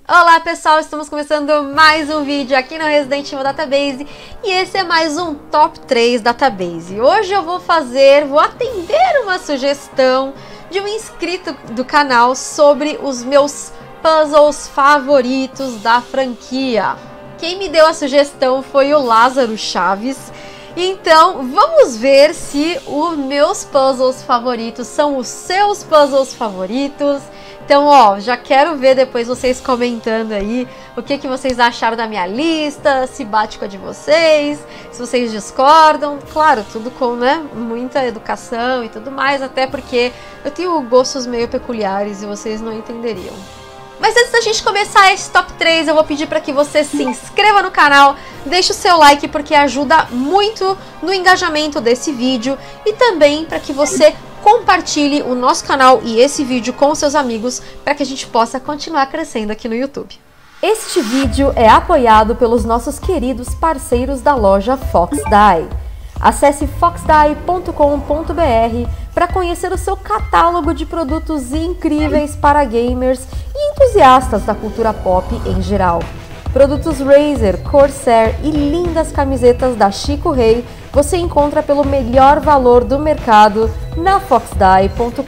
Olá pessoal, estamos começando mais um vídeo aqui no Resident Evil Database e esse é mais um Top 3 Database. Hoje eu vou atender uma sugestão de um inscrito do canal sobre os meus puzzles favoritos da franquia. Quem me deu a sugestão foi o Lázaro Chaves. Então vamos ver se os meus puzzles favoritos são os seus puzzles favoritos. Então, ó, já quero ver depois vocês comentando aí o que vocês acharam da minha lista, se bate com a de vocês, se vocês discordam. Claro, tudo com, né, muita educação e tudo mais, até porque eu tenho gostos meio peculiares e vocês não entenderiam. Mas antes da gente começar esse top 3, eu vou pedir para que você se inscreva no canal, deixe o seu like porque ajuda muito no engajamento desse vídeo e também para que você compartilhe o nosso canal e esse vídeo com seus amigos para que a gente possa continuar crescendo aqui no YouTube. Este vídeo é apoiado pelos nossos queridos parceiros da loja Foxdie. Acesse foxdie.com.br para conhecer o seu catálogo de produtos incríveis para gamers e entusiastas da cultura pop em geral. Produtos Razer, Corsair e lindas camisetas da Chico Rei você encontra pelo melhor valor do mercado na foxdie.com.br.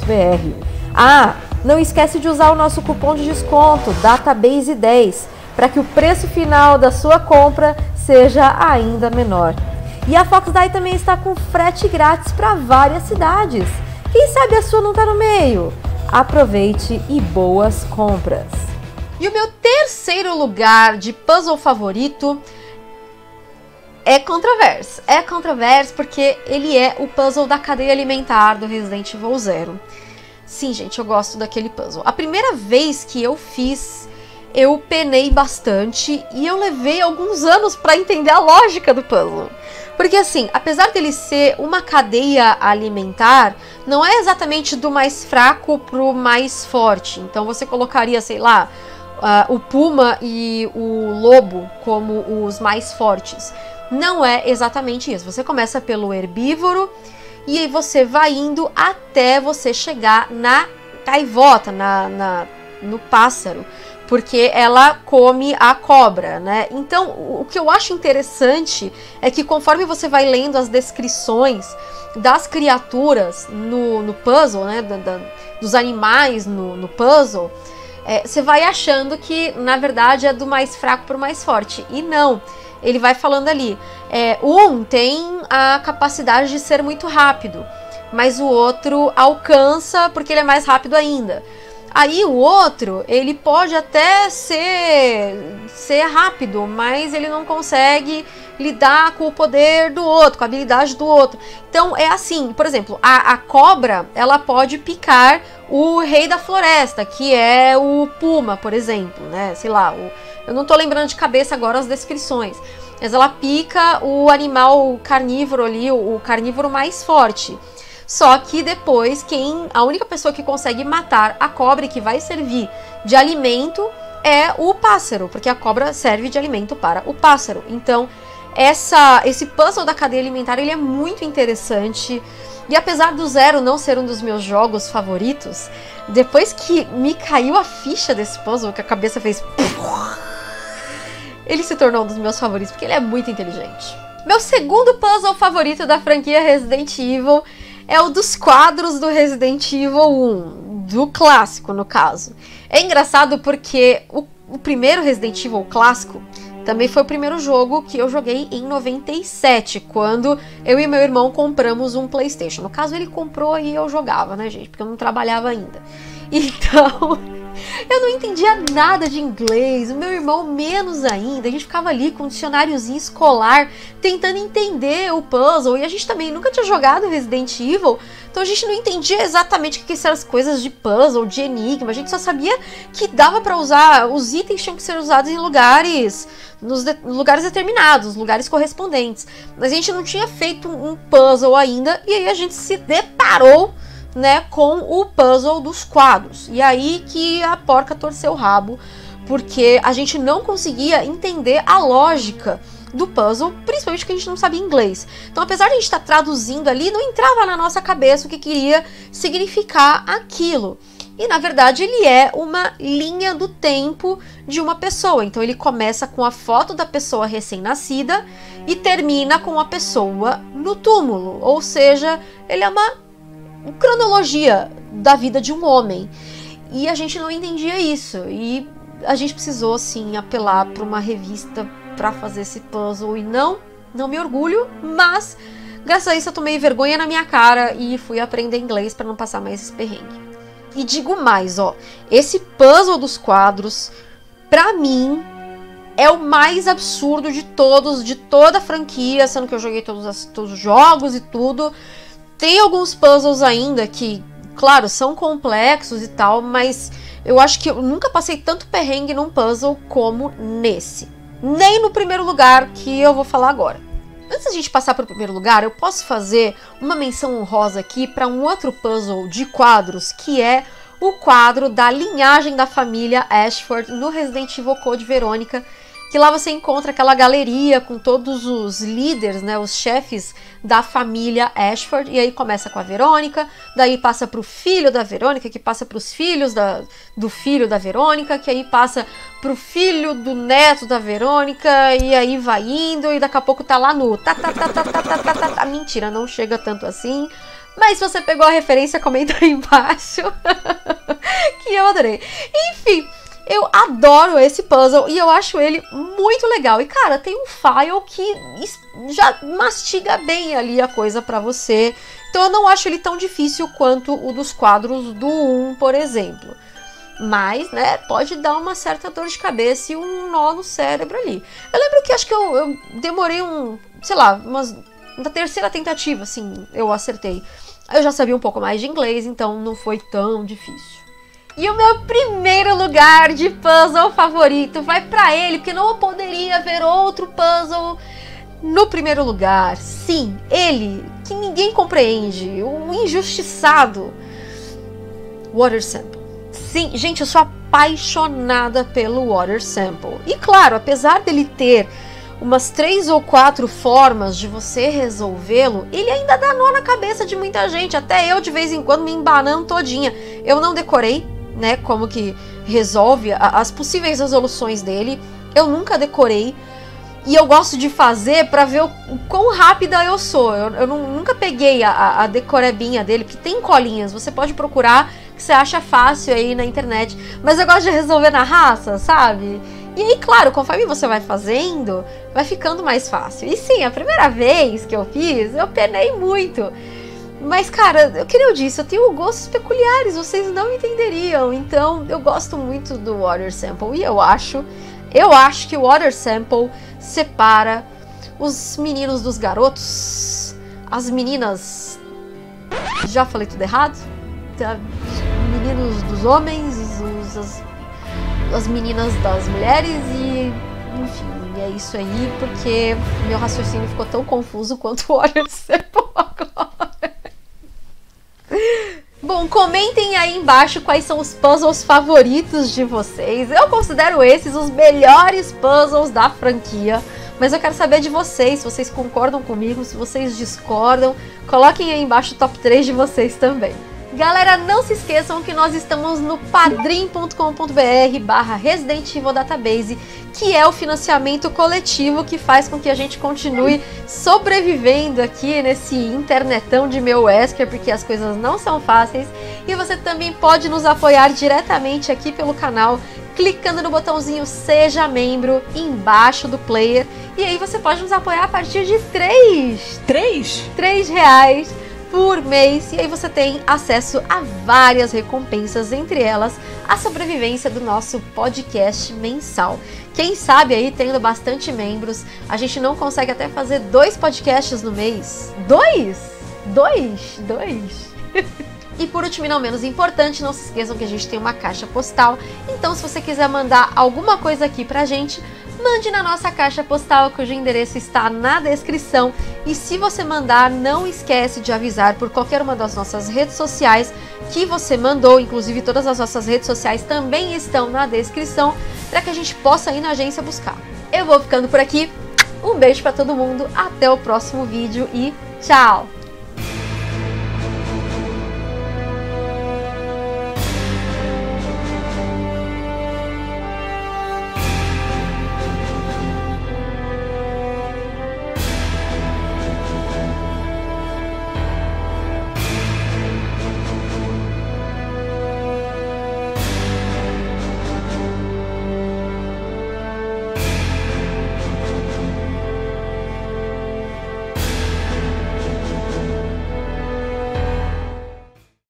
Ah, não esquece de usar o nosso cupom de desconto Database10 para que o preço final da sua compra seja ainda menor. E a Foxdie também está com frete grátis para várias cidades. Quem sabe a sua não está no meio? Aproveite e boas compras! E o meu terceiro lugar de puzzle favorito é controverso. É controverso porque ele é o puzzle da cadeia alimentar do Resident Evil Zero. Sim, gente, eu gosto daquele puzzle. A primeira vez que eu fiz, eu penei bastante e eu levei alguns anos para entender a lógica do puzzle. Porque assim, apesar dele ser uma cadeia alimentar, não é exatamente do mais fraco pro mais forte. Então você colocaria, sei lá, o puma e o lobo como os mais fortes. Não é exatamente isso. Você começa pelo herbívoro e aí você vai indo até você chegar na gaivota, no pássaro, porque ela come a cobra, né? Então, o que eu acho interessante é que conforme você vai lendo as descrições das criaturas no puzzle, né, dos animais no puzzle, você vai achando que, na verdade, é do mais fraco para o mais forte. E não, ele vai falando ali, um tem a capacidade de ser muito rápido, mas o outro alcança porque ele é mais rápido ainda. Aí o outro, ele pode até ser rápido, mas ele não consegue lidar com o poder do outro, com a habilidade do outro. Então é assim, por exemplo, a cobra, ela pode picar o rei da floresta, que é o puma, por exemplo, né? Sei lá, eu não tô lembrando de cabeça agora as descrições, mas ela pica o animal carnívoro ali, o carnívoro mais forte. Só que depois, a única pessoa que consegue matar a cobra e que vai servir de alimento é o pássaro, porque a cobra serve de alimento para o pássaro. Então, esse puzzle da cadeia alimentar, ele é muito interessante. E apesar do Zero não ser um dos meus jogos favoritos, depois que me caiu a ficha desse puzzle, que a cabeça fez... ele se tornou um dos meus favoritos, porque ele é muito inteligente. Meu segundo puzzle favorito da franquia Resident Evil é o dos quadros do Resident Evil 1, do clássico, no caso. É engraçado porque o primeiro Resident Evil clássico também foi o primeiro jogo que eu joguei em 97, quando eu e meu irmão compramos um PlayStation. No caso, ele comprou e eu jogava, né, gente? Porque eu não trabalhava ainda. Então, eu não entendia nada de inglês, o meu irmão menos ainda. A gente ficava ali com um dicionáriozinho escolar, tentando entender o puzzle. E a gente também nunca tinha jogado Resident Evil, então a gente não entendia exatamente o que eram as coisas de puzzle, de enigma. A gente só sabia que dava pra usar, os itens tinham que ser usados em lugares, nos lugares determinados, lugares correspondentes. Mas a gente não tinha feito um puzzle ainda, e aí a gente se deparou, né, com o puzzle dos quadros. E aí que a porca torceu o rabo, porque a gente não conseguia entender a lógica do puzzle, principalmente porque a gente não sabia inglês. Então, apesar de a gente estar traduzindo ali, não entrava na nossa cabeça o que queria significar aquilo. E na verdade ele é uma linha do tempo de uma pessoa. Então ele começa com a foto da pessoa recém-nascida e termina com a pessoa no túmulo. Ou seja, ele é uma cronologia da vida de um homem. E a gente não entendia isso. E a gente precisou sim apelar para uma revista para fazer esse puzzle. E não me orgulho, mas graças a isso eu tomei vergonha na minha cara e fui aprender inglês para não passar mais esse perrengue. E digo mais, ó, esse puzzle dos quadros, pra mim, é o mais absurdo de todos, de toda a franquia, sendo que eu joguei todos os jogos e tudo. Tem alguns puzzles ainda que, claro, são complexos e tal, mas eu acho que eu nunca passei tanto perrengue num puzzle como nesse. Nem no primeiro lugar, que eu vou falar agora. Antes da gente passar para o primeiro lugar, eu posso fazer uma menção honrosa aqui para um outro puzzle de quadros, que é o quadro da linhagem da família Ashford no Resident Evil Code Verônica, que lá você encontra aquela galeria com todos os líderes, né, os chefes da família Ashford, e aí começa com a Verônica, daí passa para o filho da Verônica, que passa para os filhos do filho da Verônica, que aí passa para o filho do neto da Verônica, e aí vai indo, e daqui a pouco tá lá no mentira, não chega tanto assim. Mas se você pegou a referência, comenta aí embaixo, que eu adorei. Enfim, eu adoro esse puzzle e eu acho ele muito legal. E, cara, tem um file que já mastiga bem ali a coisa pra você. Então eu não acho ele tão difícil quanto o dos quadros do 1, por exemplo. Mas, né, pode dar uma certa dor de cabeça e um nó no cérebro ali. Eu lembro que acho que eu demorei na terceira tentativa, assim, eu acertei. Eu já sabia um pouco mais de inglês, então não foi tão difícil. E o meu primeiro lugar de puzzle favorito vai pra ele, porque não poderia haver outro puzzle no primeiro lugar. Sim, ele, que ninguém compreende, o injustiçado Water Sample. Sim, gente, eu sou apaixonada pelo Water Sample. E claro, apesar dele ter umas 3 ou 4 formas de você resolvê-lo, ele ainda dá nó na cabeça de muita gente, até eu de vez em quando me embanando todinha. Eu não decorei, né, como que resolve as possíveis resoluções dele, eu nunca decorei, e eu gosto de fazer pra ver o quão rápida eu sou. Eu nunca peguei a decorebinha dele, porque tem colinhas, você pode procurar, que você acha fácil aí na internet, mas eu gosto de resolver na raça, sabe? E aí, claro, conforme você vai fazendo, vai ficando mais fácil. E sim, a primeira vez que eu fiz, eu penei muito. Mas, cara, que nem eu disse, eu tenho gostos peculiares, vocês não entenderiam. Então, eu gosto muito do Water Sample. E eu acho que o Water Sample separa os meninos dos garotos, as meninas... Já falei tudo errado? Meninos dos homens, as meninas das mulheres e, enfim, é isso aí, porque meu raciocínio ficou tão confuso quanto o Water Sample agora. Bom, comentem aí embaixo quais são os puzzles favoritos de vocês. Eu considero esses os melhores puzzles da franquia, mas eu quero saber de vocês, se vocês concordam comigo, se vocês discordam. Coloquem aí embaixo o top 3 de vocês também. Galera, não se esqueçam que nós estamos no padrim.com.br/Resident Evil Database, que é o financiamento coletivo que faz com que a gente continue sobrevivendo aqui nesse internetão de meu Wesker, porque as coisas não são fáceis. E você também pode nos apoiar diretamente aqui pelo canal, clicando no botãozinho Seja Membro embaixo do player. E aí você pode nos apoiar a partir de R$3 por mês, e aí você tem acesso a várias recompensas, entre elas a sobrevivência do nosso podcast mensal. Quem sabe aí, tendo bastante membros, a gente não consegue até fazer 2 podcasts no mês. 2? E por último e não menos importante, não se esqueçam que a gente tem uma caixa postal, então se você quiser mandar alguma coisa aqui pra gente, mande na nossa caixa postal, cujo endereço está na descrição. E se você mandar, não esquece de avisar por qualquer uma das nossas redes sociais que você mandou, inclusive todas as nossas redes sociais também estão na descrição, para que a gente possa ir na agência buscar. Eu vou ficando por aqui, um beijo para todo mundo, até o próximo vídeo e tchau!